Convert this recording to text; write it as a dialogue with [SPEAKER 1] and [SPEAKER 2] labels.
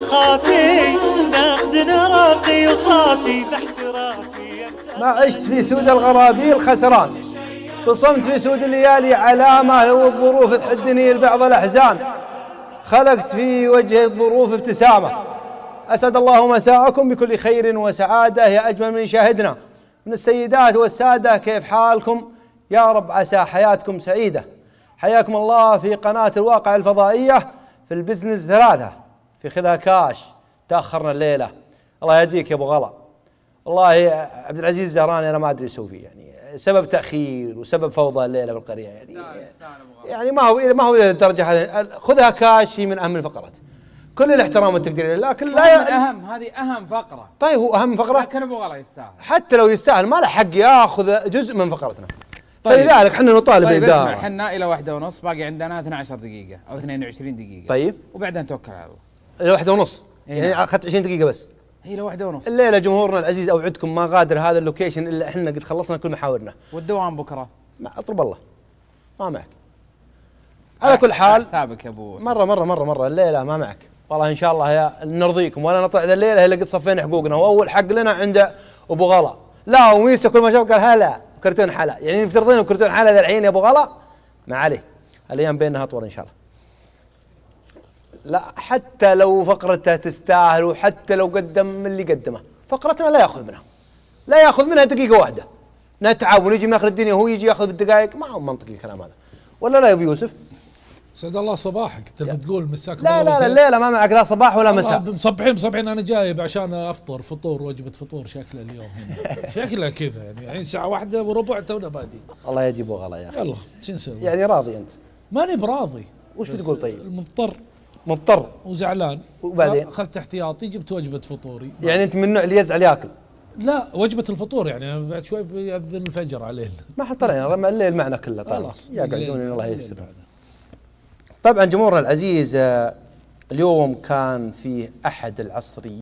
[SPEAKER 1] خافي نقدنا راقي وصافي باحترافي.
[SPEAKER 2] ما عشت في سود الغرابيل خسران، بصمت في سود الليالي علامة والظروف تحدني لبعض الأحزان، خلقت في وجه الظروف ابتسامة. أسعد الله مساءكم بكل خير وسعادة يا أجمل من يشاهدنا من السيدات والسادة، كيف حالكم؟ يا رب عسى حياتكم سعيدة. حياكم الله في قناة الواقع الفضائية في البزنس 3 في خذها كاش. تأخرنا الليلة، الله يهديك يا أبو غلا. والله عبد العزيز الزهراني أنا ما أدري شو فيه، يعني سبب تأخير وسبب فوضى الليلة بالقرية، يعني ما هو للدرجة هذه. خذها كاش هي من أهم الفقرات، كل الاحترام والتقدير، لكن لا
[SPEAKER 3] هذه أهم فقرة.
[SPEAKER 2] طيب هو أهم فقرة،
[SPEAKER 3] لكن أبو غلا يستاهل،
[SPEAKER 2] حتى لو يستاهل ما له حق ياخذ جزء من فقرتنا. فلذلك احنا نطالب الإدارة.
[SPEAKER 3] طيب اسمع، احنا إلى 1:30 باقي عندنا 12 دقيقة أو 22 دقيقة.
[SPEAKER 2] طيب
[SPEAKER 3] وبعدين توكل على الله.
[SPEAKER 2] إلى 1:30 يعني أخذت 20 دقيقة بس.
[SPEAKER 3] هي إلى 1:30
[SPEAKER 2] الليلة جمهورنا العزيز أوعدكم ما غادر هذا اللوكيشن إلا احنا قد خلصنا كل محاورنا.
[SPEAKER 3] والدوام بكرة
[SPEAKER 2] ما أطلب الله ما معك. على كل حال
[SPEAKER 3] حسابك يا أبو.
[SPEAKER 2] مرة الليلة ما معك والله. إن شاء الله يا نرضيكم ولا نطلع ذا الليلة إلا قد صفينا حقوقنا، وأول حق لنا عند أبو غلا. لا وميسا كل ما شاف قال هلا كرتون حلا، يعني بترضين بكرتون حلا ذا الحين يا أبو غلا؟ ما عليه، الأيام بيننا أطول إن شاء الله. لا حتى لو فقرته تستاهل، وحتى لو قدم من اللي قدمه، فقرتنا لا ياخذ منها دقيقة واحدة. نتعب ونجي من آخر الدنيا وهو يجي ياخذ بالدقائق، ما هو منطقي الكلام هذا، ولا لا يا أبو يوسف؟
[SPEAKER 4] سعد الله صباحك، انت بتقول مساك
[SPEAKER 2] لا الليلة ما معك لا صباح ولا مساء.
[SPEAKER 4] مصبحين انا جايب عشان افطر فطور، وجبة فطور شكله اليوم هنا شكله كذا يعني الحين الساعة 1:15 تونا بادي.
[SPEAKER 2] الله يجي أبو غلا يا أخي.
[SPEAKER 4] يلا شو نسوي؟
[SPEAKER 2] يعني راضي أنت؟
[SPEAKER 4] ماني براضي.
[SPEAKER 2] وش بتقول طيب؟
[SPEAKER 4] مضطر وزعلان،
[SPEAKER 2] وبعدين
[SPEAKER 4] اخذت احتياطي، جبت وجبة فطوري.
[SPEAKER 2] يعني أنت من النوع اللي يزعل ياكل؟
[SPEAKER 4] لا وجبة الفطور يعني بعد شوي بيأذن الفجر علينا.
[SPEAKER 2] ما حد طلعنا رمى الليل معنا كله.
[SPEAKER 4] خلاص
[SPEAKER 2] يقعدون الله ييسر. طبعا جمهورنا العزيز، اليوم كان فيه أحد العصريين